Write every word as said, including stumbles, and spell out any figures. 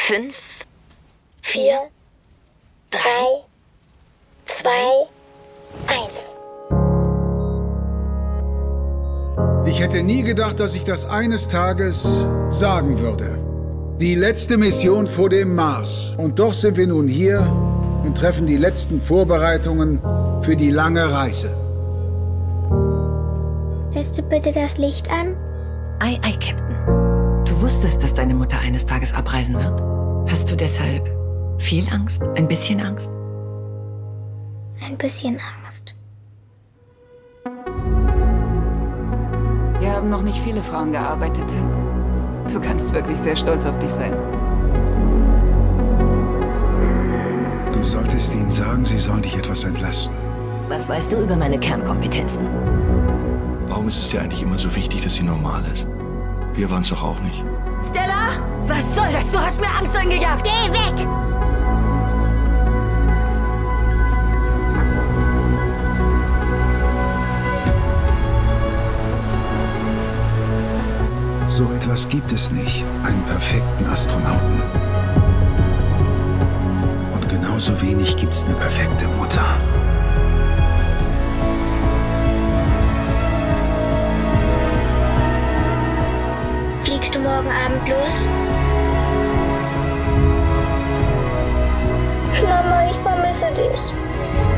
Fünf, vier, drei, zwei, eins. Ich hätte nie gedacht, dass ich das eines Tages sagen würde. Die letzte Mission vor dem Mars. Und doch sind wir nun hier und treffen die letzten Vorbereitungen für die lange Reise. Lässt du bitte das Licht an? Ei, ei, Captain. Du wusstest, dass deine Mutter eines Tages abreisen wird. Hast du deshalb viel Angst? Ein bisschen Angst? Ein bisschen Angst. Hier haben noch nicht viele Frauen gearbeitet. Du kannst wirklich sehr stolz auf dich sein. Du solltest ihnen sagen, sie sollen dich etwas entlasten. Was weißt du über meine Kernkompetenzen? Warum ist es dir eigentlich immer so wichtig, dass sie normal ist? Wir waren es doch auch nicht. Stella! Was soll das? Du hast mir Angst eingejagt! Geh weg! So etwas gibt es nicht, einen perfekten Astronauten. Und genauso wenig gibt's eine perfekte Mutter. Fliegst du morgen Abend los? Mama, ich vermisse dich.